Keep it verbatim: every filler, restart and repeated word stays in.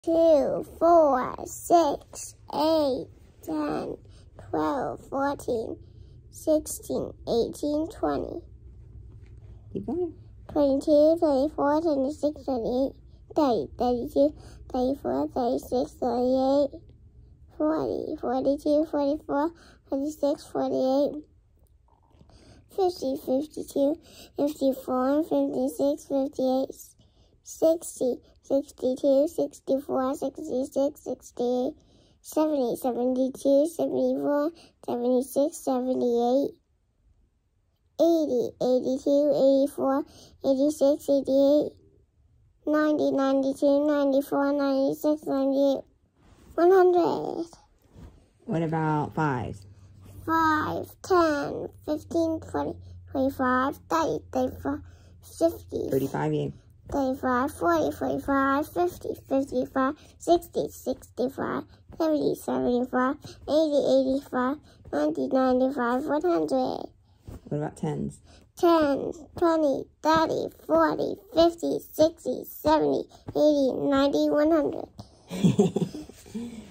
two, four, six, eight, ten, twelve, fourteen, sixteen, eighteen, twenty. Keep going. twenty-two, twenty-four, twenty-six, twenty-eight, thirty, thirty-two, thirty-four, thirty-six, thirty-eight, forty, forty-two, forty-four, forty-six, forty-eight, fifty, fifty-two, fifty-four, fifty-six, fifty-eight, sixty, sixty-two, sixty-four, sixty-six, sixty-eight, seventy, seventy-two, seventy-four, seventy-six, seventy-eight, eighty, eighty-two, eighty-four, eighty-six, eighty-eight, ninety, ninety-two, ninety-four, ninety-six, ninety-eight, one hundred. What about fives? five, ten, fifteen, twenty, twenty-five, thirty, thirty-four, fifty, thirty-five, yeah. thirty-five, forty, forty-five, fifty, fifty-five, sixty, sixty-five, seventy, seventy-five, eighty, eighty-five, ninety, ninety-five, one hundred. What about tens? ten, twenty, thirty, forty, fifty, sixty, seventy, eighty, ninety, one hundred.